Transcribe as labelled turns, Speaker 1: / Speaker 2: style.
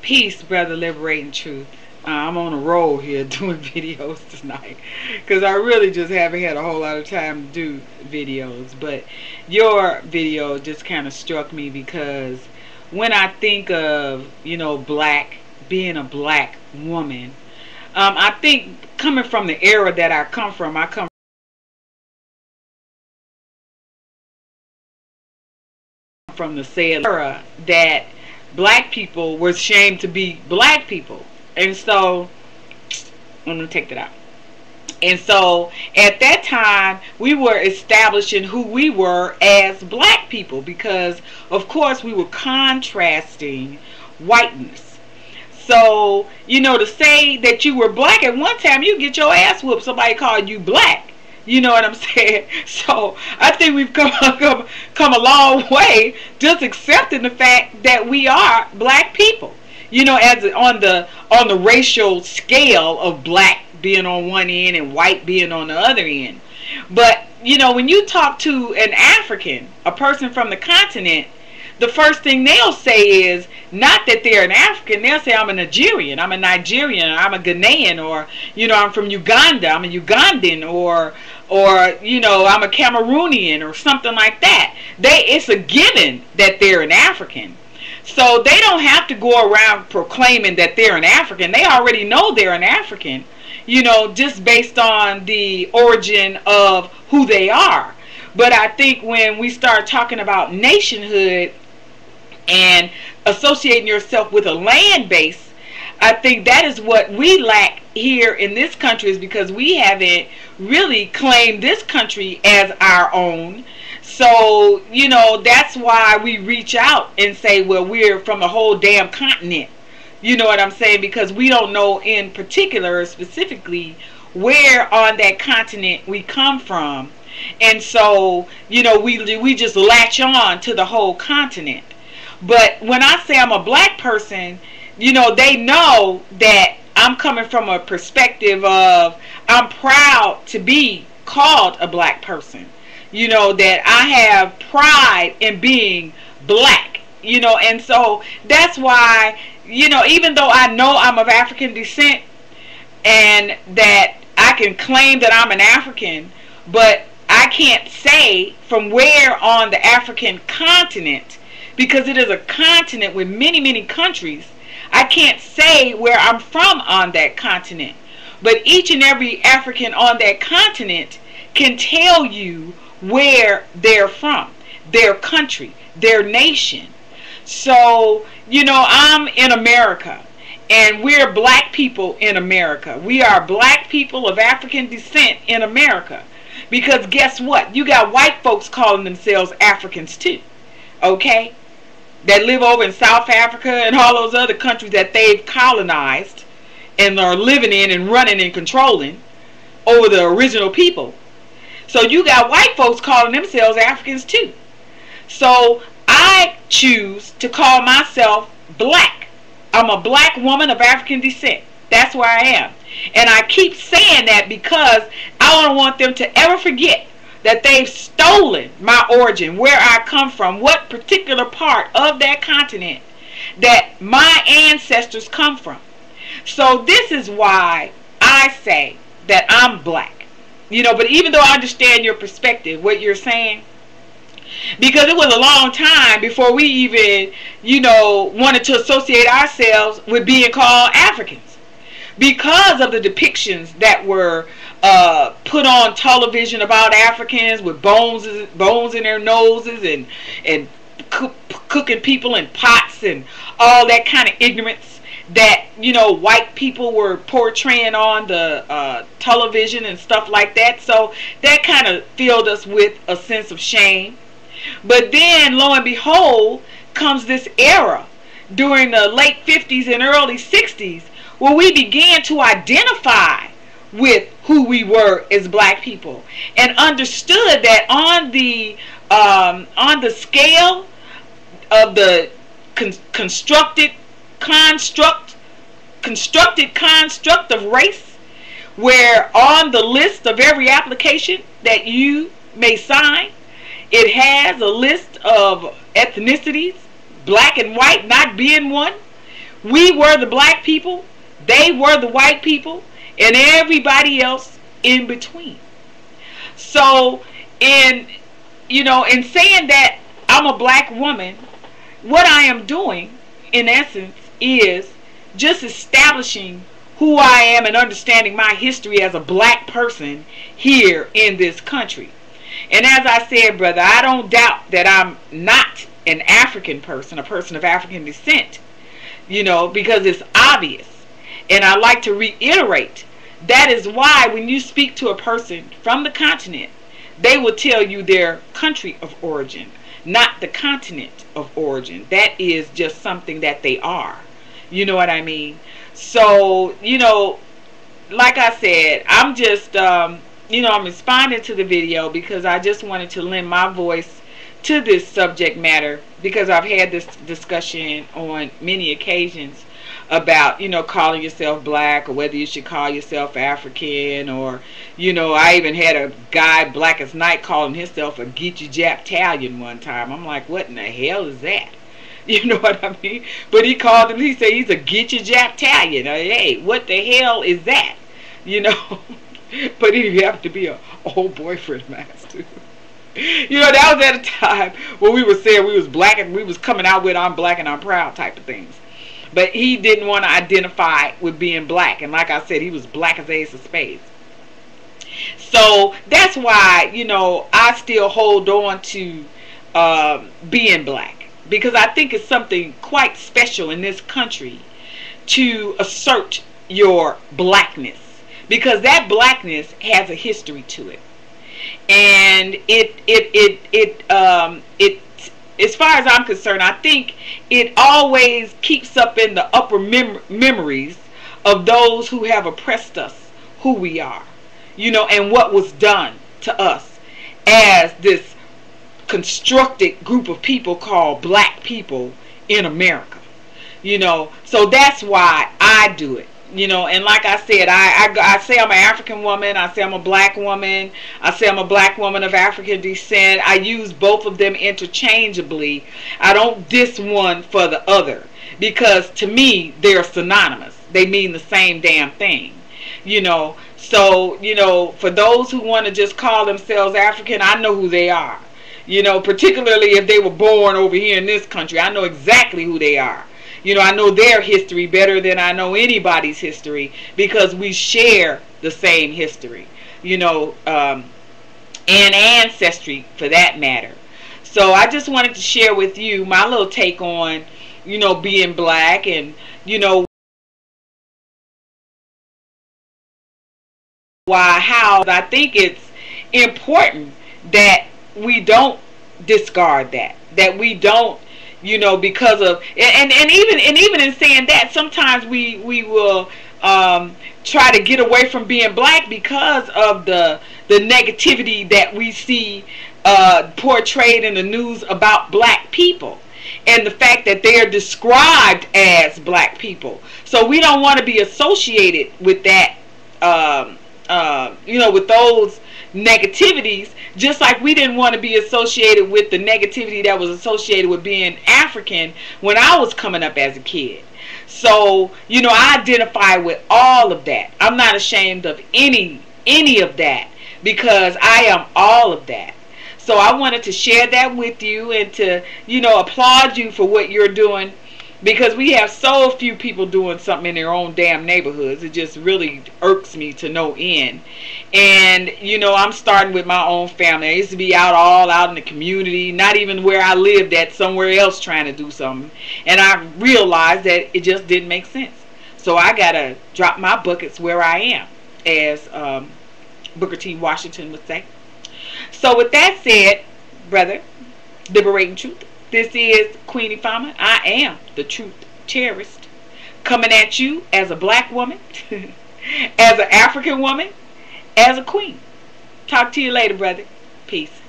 Speaker 1: Peace, brother. Liberating truth. I'm on a roll here doing videos tonight because I really just haven't had a whole lot of time to do videos. But your video just kind of struck me because when I think of, being a black woman, I think coming from the era that I come from the said era that black people were ashamed to be black people. And so, let me take that out. And so, at that time, we were establishing who we were as black people because, of course, we were contrasting whiteness. So, to say that you were black at one time, you get your ass whooped. Somebody called you black. You know what I'm saying? So I think we've come a long way just accepting the fact that we are black people. As on the racial scale of black being on one end and white being on the other end. But when you talk to an African, a person from the continent, the first thing they'll say is not that they're an African. They'll say, I'm a Nigerian, I'm a Ghanaian, or I'm from Uganda, I'm a Ugandan, or I'm a Cameroonian or something like that. It's a given that they're an African. So they don't have to go around proclaiming that they're an African. They already know they're an African, just based on the origin of who they are. But I think when we start talking about nationhood and associating yourself with a land base, I think that is what we lack here in this country, is because we haven't really claimed this country as our own. So, that's why we reach out and say, well, we're from the whole damn continent. You know what I'm saying? Because we don't know in particular, specifically, where on that continent we come from. And so, we just latch on to the whole continent. But when I say I'm a black person, they know that I'm coming from a perspective of I'm proud to be called a black person. That I have pride in being black. And so that's why, even though I know I'm of African descent and that I can claim that I'm an African, but I can't say from where on the African continent, because it is a continent with many, many countries. I can't say where I'm from on that continent. But each and every African on that continent can tell you where they're from, their country, their nation. So, I'm in America, and we're black people in America. We are black people of African descent in America. Because guess what? You got white folks calling themselves Africans too. Okay? That live over in South Africa and all those other countries that they've colonized and are living in and running and controlling over the original people. So you got white folks calling themselves Africans too. So I choose to call myself black. I'm a black woman of African descent. That's where I am. And I keep saying that because I don't want them to ever forget that they've stolen my origin, where I come from, what particular part of that continent that my ancestors come from. So this is why I say that I'm black. But even though I understand your perspective, what you're saying, because it was a long time before we even, wanted to associate ourselves with being called Africans. Because of the depictions that were put on television about Africans with bones in their noses and cooking people in pots and all that kind of ignorance that white people were portraying on the television and stuff like that. So that kind of filled us with a sense of shame. But then lo and behold comes this era during the late 50s and early 60s where we began to identify with who we were as black people and understood that on the scale of the constructed construct of race, where on the list of every application that you may sign, it has a list of ethnicities, black and white not being one, We were the black people, they were the white people, and everybody else in between. So in in saying that I'm a black woman, what I am doing in essence is just establishing who I am and understanding my history as a black person here in this country. And as I said, brother, I don't doubt that I'm not an African person, a person of African descent, because it's obvious. And I like to reiterate, that is why when you speak to a person from the continent, they will tell you their country of origin, not the continent of origin. That is just something that they are. You know what I mean? So, like I said, I'm just, I'm responding to the video because I just wanted to lend my voice to this subject matter, because I've had this discussion on many occasions about, calling yourself black, or whether you should call yourself African, or, I even had a guy, black as night, calling himself a Geechee Japtalian one time. I'm like, what in the hell is that? You know what I mean? But he said he's a Geechee Japtalian. Hey, what the hell is that? But he happened to be a old boyfriend of mine too. That was at a time when we were saying we was black, and we was coming out with I'm black and I'm proud type of things. But he didn't want to identify with being black. And like I said, he was black as ace of spades. So that's why, I still hold on to being black. Because I think it's something quite special in this country to assert your blackness. Because that blackness has a history to it. And it as far as I'm concerned, I think it always keeps up in the upper memories of those who have oppressed us, who we are, and what was done to us as this constructed group of people called black people in America. So that's why I do it. And like I said, I say I'm an African woman, I say I'm a black woman, I say I'm a black woman of African descent. I use both of them interchangeably. I don't diss one for the other, because to me they're synonymous. They mean the same damn thing. So for those who want to just call themselves African, I know who they are. Particularly if they were born over here in this country, I know exactly who they are. I know their history better than I know anybody's history, because we share the same history, and ancestry for that matter. So I just wanted to share with you my little take on, being black, and, how I think it's important that we don't discard that we don't, because of, and even in saying that, sometimes we will try to get away from being black because of the negativity that we see portrayed in the news about black people, and the fact that they are described as black people. So we don't want to be associated with that, with those negativities, just like we didn't want to be associated with the negativity that was associated with being African when I was coming up as a kid. So, I identify with all of that. I'm not ashamed of any of that, because I am all of that. So I wanted to share that with you, and to, applaud you for what you're doing, because we have so few people doing something in their own damn neighborhoods. It just really irks me to no end. And, I'm starting with my own family. I used to be all out in the community, not even where I lived at, somewhere else trying to do something. And I realized that it just didn't make sense. So I got to drop my buckets where I am, as Booker T. Washington would say. So with that said, brother, liberating truth, this is Queenie Farmer. I am the truth terrorist, coming at you as a black woman, as an African woman, as a queen. Talk to you later, brother. Peace.